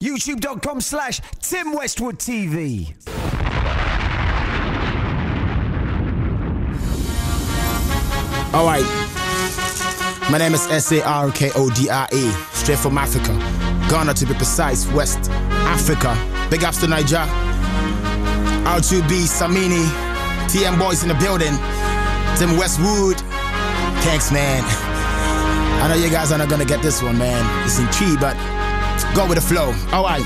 YouTube.com/Tim Westwood TV. Alright, my name is Sarkodie, straight from Africa, Ghana to be precise, West Africa. Big ups to Niger, R2B, Samini, TM boys in the building, Tim Westwood. Thanks, man. I know you guys are not gonna get this one, man. It's in tree, but go with the flow. Alright.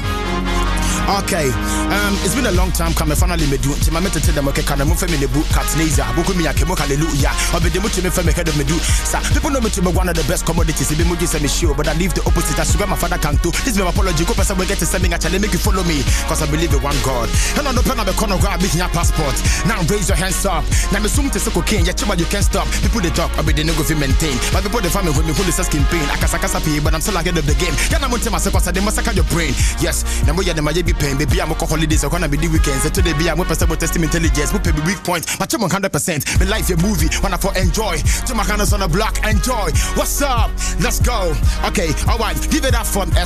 Okay, it's been a long time coming. Finally, me do. My mentor tell them okay, can I move me the boot cat laser? Book me a chemo hallelujah. I'll be the much me from the head of me do. Sir, people know me to be one of the best commodities. If you say me sure, but I leave the opposite. I sugar my father can't do. This is my apology. Go person will get to sending actually make you follow me, cause I believe in one God. And on the pen of the corner, grab your passport. Now raise your hands up. Now me soon to say cocaine. Yeah, you can't stop. People they talk, I'll be the no go maintain. But people the family when me pull this skin pain. I can't pay, but I'm still ahead of the game. Yeah, I'm going to myself cause I massacre your brain. Yes, now we are the Miami pain, baby. I'm a holidays, I'm gonna be the weekends. And today be I'm with testing intelligence. We pay me weak point, but I'm 100%. My life a movie, wanna for enjoy. To my hands on the block, enjoy. What's up? Let's go. Okay, alright, give it up from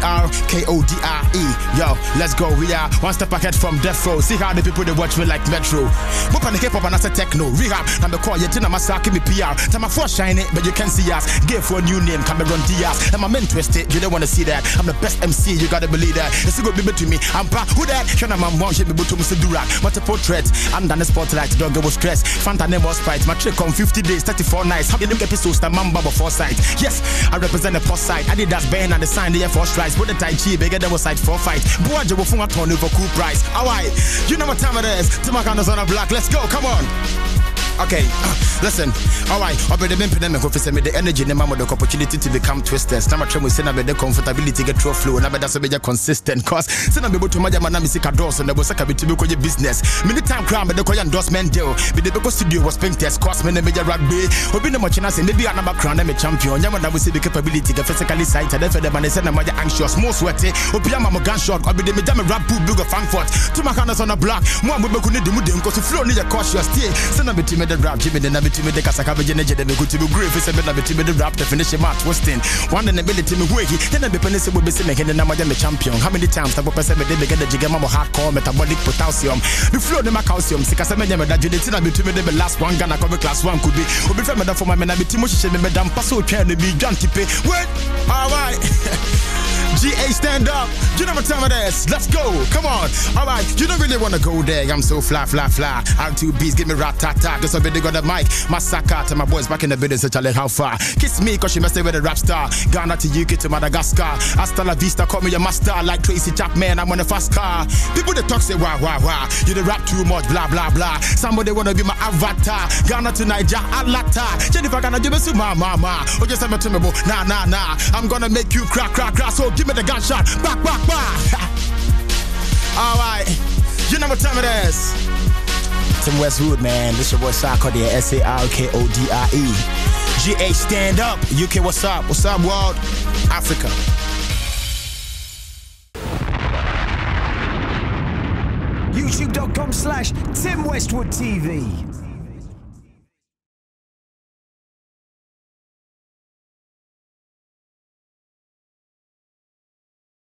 Sarkodie. Yo, let's go. We are one step ahead from death row. See how the people they watch me like Metro. Move on the hip hop and I say techno. Rehab, I'm the call, yet in a massacre me PR. Time my force shine it, but you can see us. Give for a new name, Cameron Diaz. And my men twisted, you don't wanna see that. I'm the best MC, you gotta believe that. It's a good baby to me. I'm back. Who that? Shana man one shape me to Mr. Durak. Multiple threats. I'm done the spotlight. Don't go with stress. Fanta name was sprite. My trick on 50 days, 34 nights. How you look episodes that man baba foresight. Yes, I represent the post side. I did that band and the sign the Air Force strikes. Put the Tai Chi bigger than was side for fight. Boy, you will fund a turn over cool price. Alright, you know what time it is. Timakanda's on a block. Let's go. Come on. Okay, listen. Alright, I'll be the pandemic officer with the energy and the opportunity to become twisted. Now I'm trying to send the comfortability get through flow. Now that's a bit consistent. Cause send me to my music doors and the was a bit to be business. Many time crime but the endorsement deal. But the Beko studio was pink test cost me the major rugby. Hoping the much and maybe I'm a crown I'm a champion. Yaman I will see the capability the physically sighted. Then for the man is I'm anxious, more sweaty. Hope I'm a gunshot. I'll be the madam rap boot big of Frankfurt. To my hands on a block. More we could need the mood because the flow need a cautious stay. Send me to the rap, Jimmy, then I be to me the Casacaba Geneja, they go to be grave, it's a bit of the rap definition match, twisting. One and ability me wake, then I be penny will be sitting and I'm a champion. How many times I will pass every day get the Jigama hardcore metabolic potassium? The flow the calcium, because I made them that you didn't be to me the last one Ghana cover class one could be. Will be from for my men, I be Timoshi, Madame Paso, can be John Tipe. Wait, alright. GA stand up, you know what time it is, let's go, come on. Alright, you don't really wanna go there, I'm so fly. R2Bs give me rat-tat-tat, cause I really got the mic. Massacre to my boys back in the building, so challenge how far. Kiss me cause she messing with a rap star. Ghana to UK to Madagascar. Hasta la vista, call me your master. Like Tracy Chapman, I'm on a fast car. People they talk say wah. You they rap too much, blah blah blah. Somebody wanna be my avatar. Ghana to Niger, Alata. Jennifer Ghana, give me some mama. Oh just I'm a timber, nah. I'm gonna make you crack. So give me the gunshot, back. Alright, you know what time it is. Tim Westwood, man. This your boy Sarkodie, Sarkodie. GA stand up. UK, what's up? What's up, world? Africa. YouTube.com/Tim Westwood TV.